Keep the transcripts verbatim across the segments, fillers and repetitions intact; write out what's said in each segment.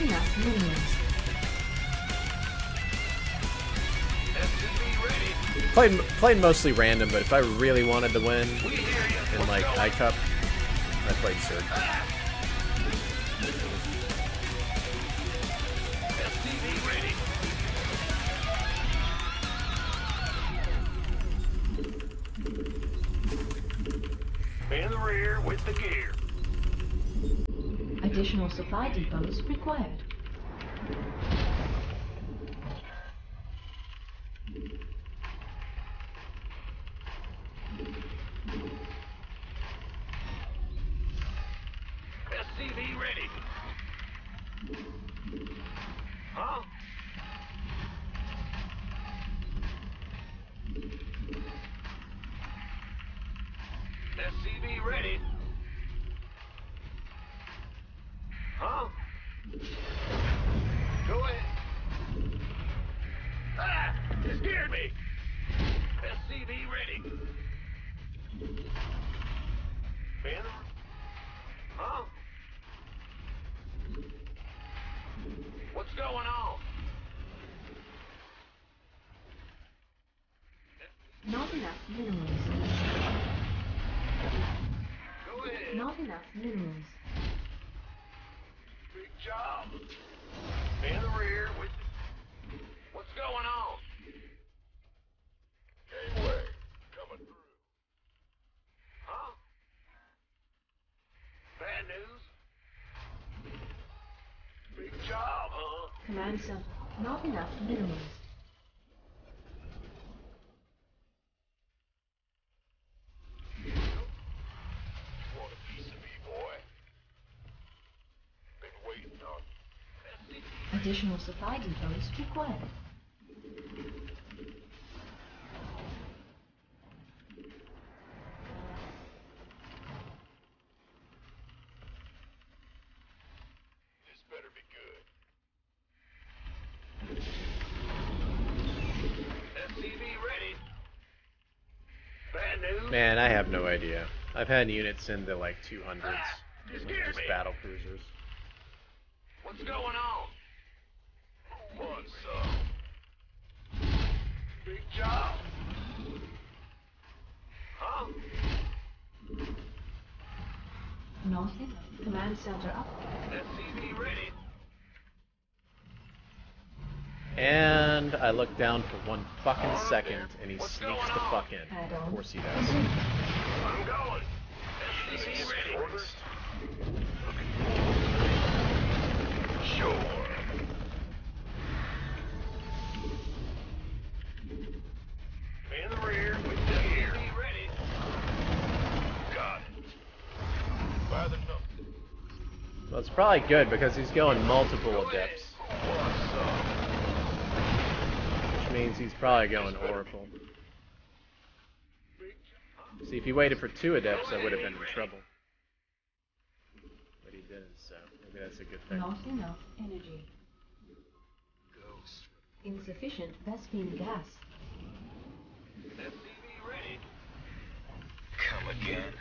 enough minerals. Played, played mostly random, but if I really wanted to win in like I Cup, I played Surge. In the rear with the gear. Additional supply depots required. S C V ready. Huh? S C V ready. Huh? Go ahead. Ah! You scared me! S C V ready. Ben? Huh? What's going on? Not enough minerals. Go ahead. Not enough minerals. Big job. In the rear with... What's going on? Gateway coming through. Huh? Bad news? Big job, huh? Command center. Not enough minerals. Want a piece of me, boy? Been waiting on you. Additional supply depots required. This better be good. S C V ready. Bad news? Man, I have no idea. I've had units in the like two hundreds, Ah, you with scared just me. battle cruisers. What's going on? Who wants some? Big job. Huh? Not enough. Command center up. S C V ready. And I look down for one fucking second, and he What's sneaks going the on? fuck in. Add Of on. course he does. I'm going. S C V ready. Christ. Sure. In the rear with the gear. Ready. Got it. By the number. Well, it's probably good because he's going multiple adepts, What's up? which means he's probably going Oracle. See, if he waited for two adepts, I would have been in trouble. But he didn't, so maybe that's a good thing. Not enough energy. Ghost. Insufficient Vespine gas. S C V ready. Come again.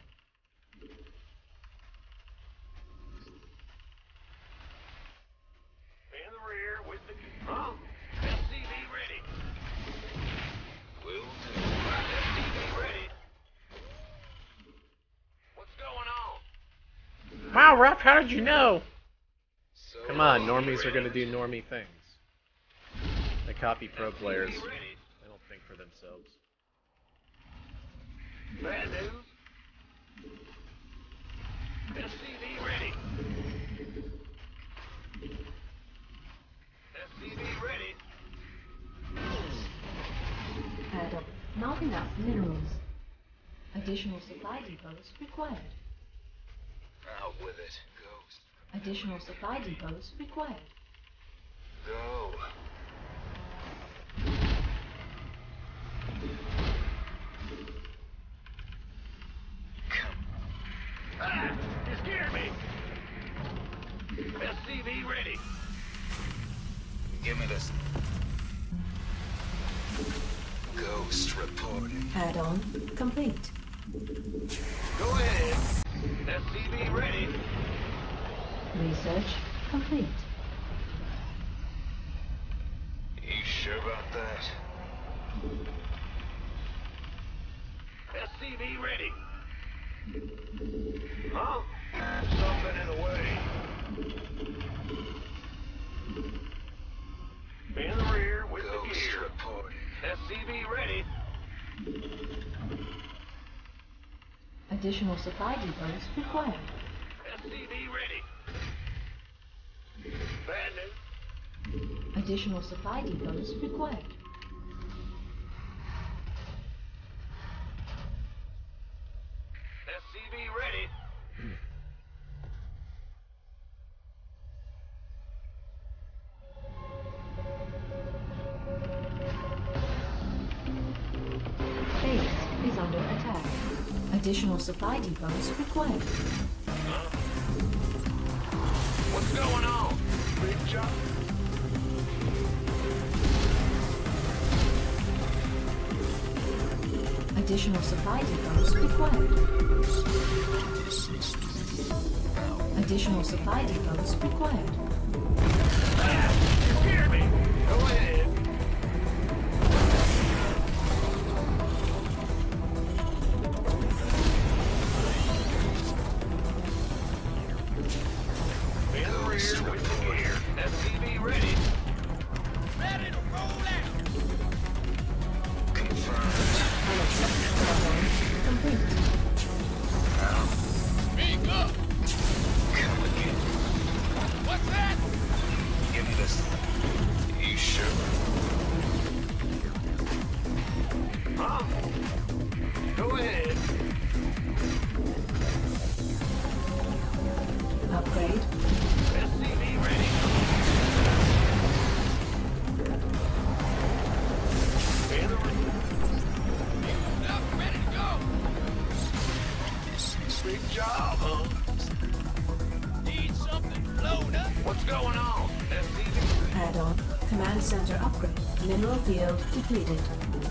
In the rear with the... Huh? S C V ready. Will do. S C V ready. What's going on? Wow, RuFF, how did you know? So Come on, normies are gonna do normie things. They copy pro players. S C V ready. They don't think for themselves. Bad news? S C V ready. S C V ready. Add up. Not enough minerals. Additional supply depots required. out with it. Ghost. Additional supply depots required. Go. Come. Ah! You scared me! S C V ready. Give me this. Ghost reporting. Add-on complete. Go ahead. S C V ready. Research complete. that. S C V ready. Huh? Something in the way. In the rear with the Ghost gear. reporting. S C V ready. Additional supply depots required. S C V ready. Bad news. Additional supply depots required. S C V ready. Base is under attack. Additional supply depots required. What's going on? Big job. Additional supply depots required. Additional supply depots required. Ah, you scared me. Go ahead. In the rear with the gear. S C V ready. Ready to roll out. Confirmed. Complete. Now, Speak up. come again. What's that? Give me this. You sure? Huh? Go ahead. Upgrade. S C V ready. In the rear. Up, ready to go. Big job, huh? Need something blown up? What's going on? S C V. Add-on. Command center upgrade. Mineral field depleted.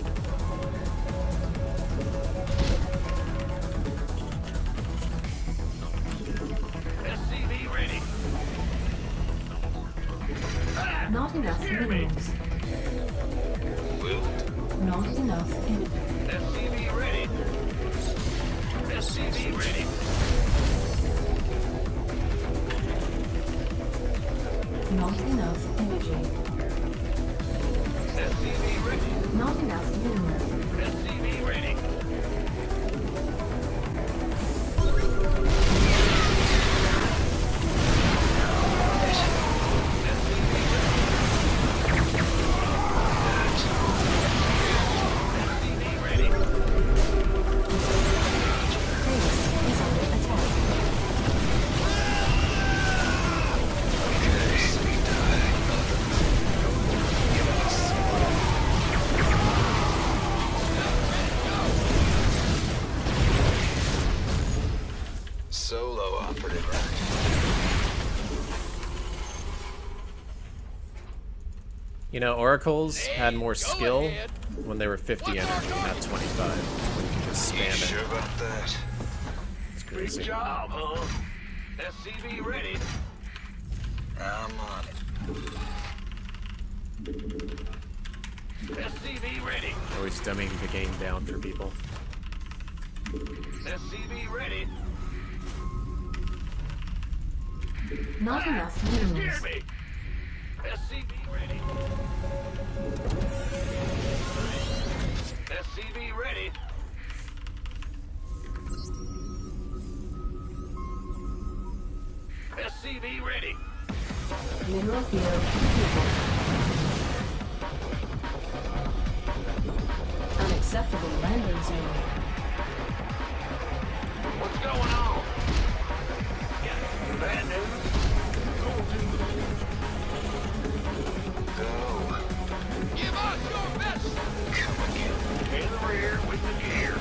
S C V ready. Ah, Not enough scared me. minerals. Will it? Not enough energy. S C V ready. S C V ready. Not enough energy. S C V ready. Not enough minerals. S C V ready. Base is under attack. Okay, sweet die. Give me this. Solo operative active. You know, oracles had more skill when they were fifty energy, not twenty-five. When you can just You spam sure it. about that? It's Big crazy. job, huh? S C V ready. I'm on it. S C V ready. Always dumbing the game down for people. S C V ready. Not enough Scared minerals. me. S C V ready. S C V ready. S C V ready. Mineral field depleted. Unacceptable landing zone. What's going on? Bad news. Go. Give us your best. Come again. In the rear with the gear.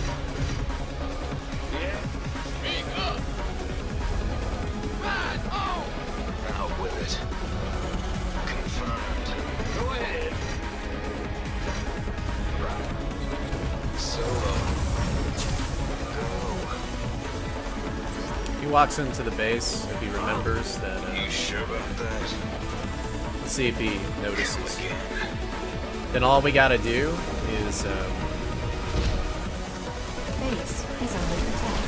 Yeah. Speak up. Ride on. Out with it. Confirmed. Go ahead. Solo. Go. He walks into the base if he remembers that. Uh, You sure about that? let's see if he Come notices. again. then all we gotta do is, um, Base is under attack.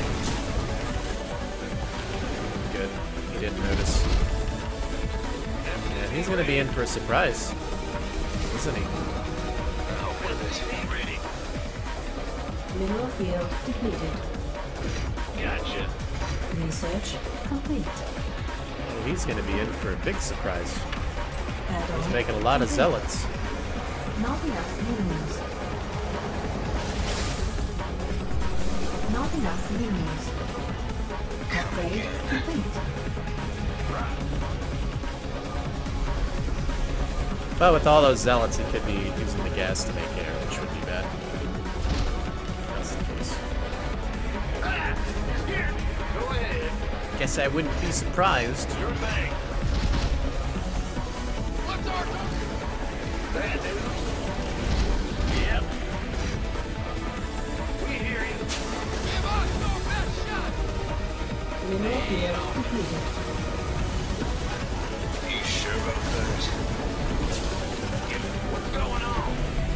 good. He didn't notice. Yeah, he's gonna be in for a surprise, isn't he? Ready. Mineral field depleted. Gotcha. Research complete. Oh, he's gonna be in for a big surprise. Add-on He's making a lot of complete. zealots. Not enough minerals. Not enough minerals. Upgrade complete. But with all those zealots, he could be using the gas to make air, which would be bad. That's the case. Ah, here. Go ahead. Guess I wouldn't be surprised. Your thing. What's our Bad news. Yep. We hear you. Give us your best shot. Mineral field completed. You sure about that? What's going on?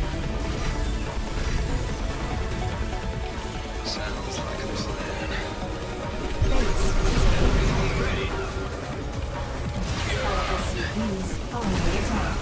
Sounds like a plan. Base is Ready. Our S C Vs are under attack.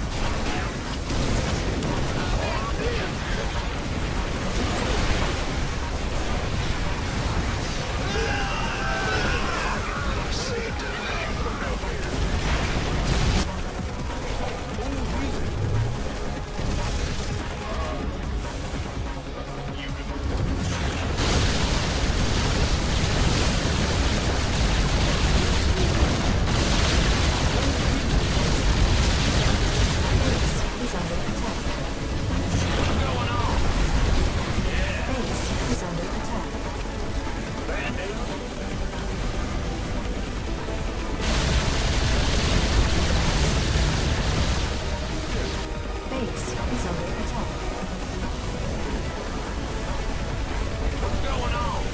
Base is under attack. What's going on? Base is under attack. Bad news. Base is under attack. What's going on?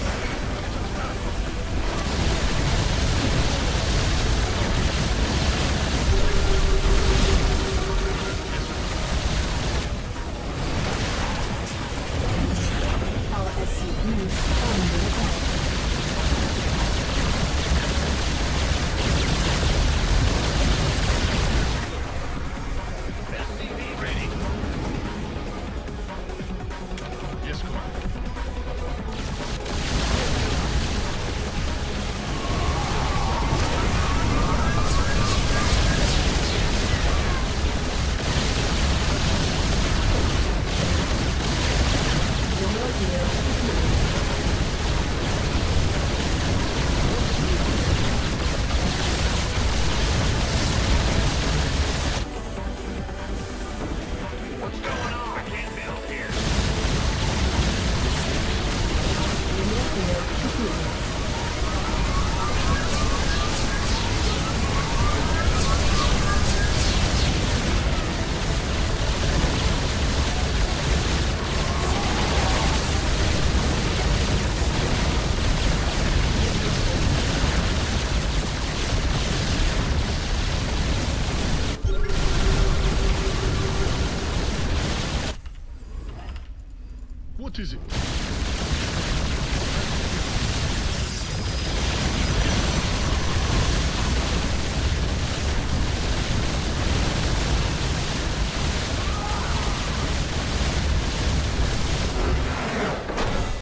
Our S C Vs are under attack. S C V ready. Yes, Commander. Mineral field depleted. What's going on? I can't build here. Mineral field depleted. What is it?